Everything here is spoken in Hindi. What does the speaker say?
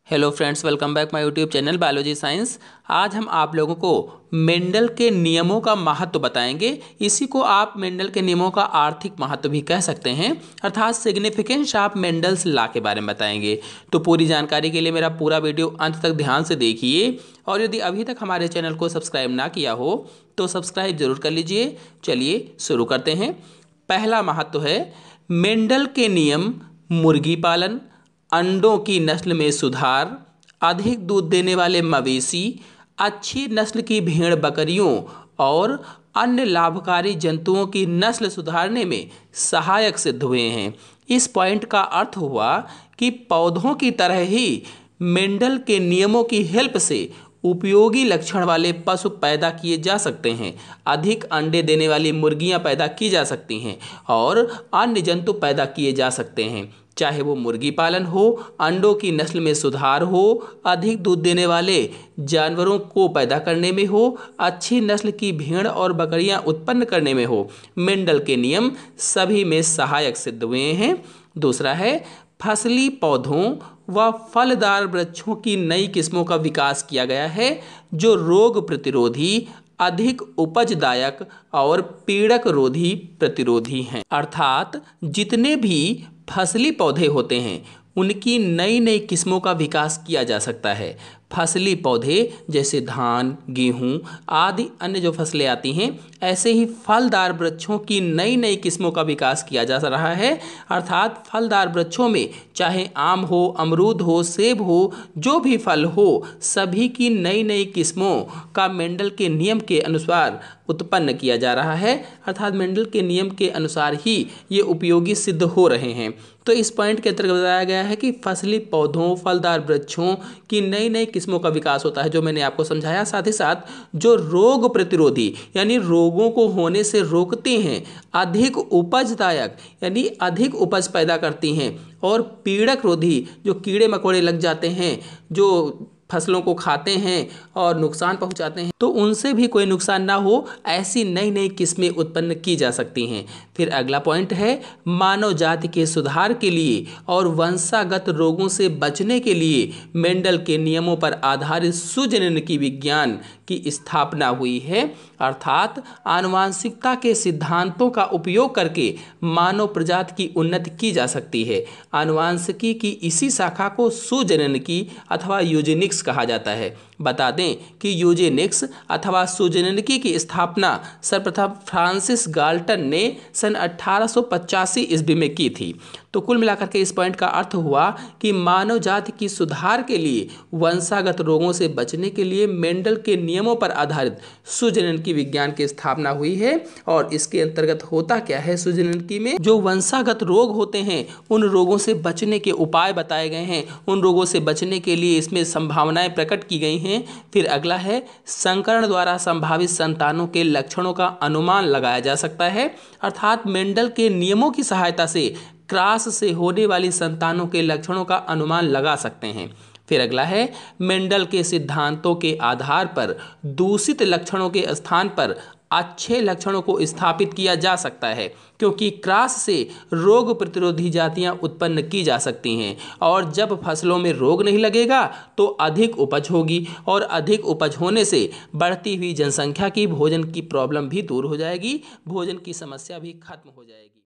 Hello friends, welcome back my YouTube channel biology science. आज हम आप लोगों को मेंडल के नियमों का महत्व बताएंगे। इसी को आप मेंडल के नियमों का आर्थिक महत्व भी कह सकते हैं, अर्थात सिग्निफिकेंस ऑफ मेंडल्स लॉ के बारे में बताएंगे। तो पूरी जानकारी के लिए मेरा पूरा वीडियो अंत तक ध्यान से देखिए, और यदि अभी तक हमारे चैनल को सब्सक्राइब ना किया हो तो सब्सक्राइब जरूर कर लीजिए। चलिए शुरू करते हैं। पहला महत्व है मेंडल के नियम मुर्गी पालन, अंडों की नस्ल में सुधार, अधिक दूध देने वाले मवेशी, अच्छी नस्ल की भेड़ बकरियों और अन्य लाभकारी जंतुओं की नस्ल सुधारने में सहायक सिद्ध हुए हैं। इस पॉइंट का अर्थ हुआ कि पौधों की तरह ही मेंडल के नियमों की हेल्प से उपयोगी लक्षण वाले पशु पैदा किए जा सकते हैं। अधिक अंडे देने वाली मुर्गियां पैदा की जा सकती हैं और अन्य जंतु पैदा किए जा सकते हैं, चाहे वो मुर्गी पालन हो, अंडों की नस्ल में सुधार हो, अधिक दूध देने वाले जानवरों को पैदा करने में हो, अच्छी नस्ल की भेड़ और बकरियां उत्पन्न करने में हो। मेंडल के नियम सभी में सहायक सिद्ध हुए हैं। दूसरा है फसली पौधों व फलदार वृक्षों की नई किस्मों का विकास किया गया है जो रोग प्रतिरोधी, अधिक उपजदायक और पीड़क रोधी प्रतिरोधी हैं। अर्थात जितने भी फसली पौधे होते हैं उनकी नई नई किस्मों का विकास किया जा सकता है। फसली पौधे जैसे धान, गेहूं आदि अन्य जो फसलें आती हैं, ऐसे ही फलदार वृक्षों की नई नई किस्मों का विकास किया जा रहा है। अर्थात फलदार वृक्षों में चाहे आम हो, अमरूद हो, सेब हो, जो भी फल हो, सभी की नई नई किस्मों का मेंडल के नियम के अनुसार उत्पन्न किया जा रहा है। अर्थात मेंडल के नियम के अनुसार ही ये उपयोगी सिद्ध हो रहे हैं। तो इस पॉइंट के अंतर्गत बताया गया है कि फसली पौधों, फलदार वृक्षों की नई नई किस्मों का विकास होता है, जो मैंने आपको समझाया। साथ ही साथ जो रोग प्रतिरोधी यानी रोगों को होने से रोकते हैं, अधिक उपजदायक यानी अधिक उपज पैदा करती हैं, और पीड़क रोधी जो कीड़े मकोड़े लग जाते हैं, जो फसलों को खाते हैं और नुकसान पहुंचाते हैं, तो उनसे भी कोई नुकसान ना हो, ऐसी नई नई किस्में उत्पन्न की जा सकती हैं। फिर अगला पॉइंट है मानव जाति के सुधार के लिए और वंशागत रोगों से बचने के लिए मेंडल के नियमों पर आधारित सुजननिकी विज्ञान की स्थापना हुई है। अर्थात आनुवांशिकता के सिद्धांतों का उपयोग करके मानव प्रजाति की उन्नति की जा सकती है। आनुवांशिकी की इसी शाखा को सुजननिकी अथवा यूजेनिक्स कहा जाता है। बता दें कि यूजेनिक्स अथवा सुजननिकी की स्थापना सर्वप्रथम फ्रांसिस गाल्टन ने सन 1885 ईस्वी में की थी। तो कुल मिलाकर के इस पॉइंट का अर्थ हुआ कि मानव जाति की सुधार के लिए, वंशागत रोगों से बचने के लिए मेंडल के नियमों पर आधारित सुजननिकी विज्ञान की स्थापना हुई है। और इसके अंतर्गत होता क्या है, सुजननिकी में जो वंशागत रोग होते हैं उन रोगों से बचने के उपाय बताए गए हैं, उन रोगों से बचने के लिए इसमें संभावनाएं प्रकट की गई हैं। फिर अगला है संकरण द्वारा संभावित संतानों के लक्षणों का अनुमान लगाया जा सकता है। अर्थात मेंडल के नियमों की सहायता से क्रॉस से होने वाली संतानों के लक्षणों का अनुमान लगा सकते हैं। फिर अगला है मेंडल के सिद्धांतों के आधार पर दूषित लक्षणों के स्थान पर अच्छे लक्षणों को स्थापित किया जा सकता है, क्योंकि क्रॉस से रोग प्रतिरोधी जातियां उत्पन्न की जा सकती हैं, और जब फसलों में रोग नहीं लगेगा तो अधिक उपज होगी, और अधिक उपज होने से बढ़ती हुई जनसंख्या की भोजन की प्रॉब्लम भी दूर हो जाएगी, भोजन की समस्या भी खत्म हो जाएगी।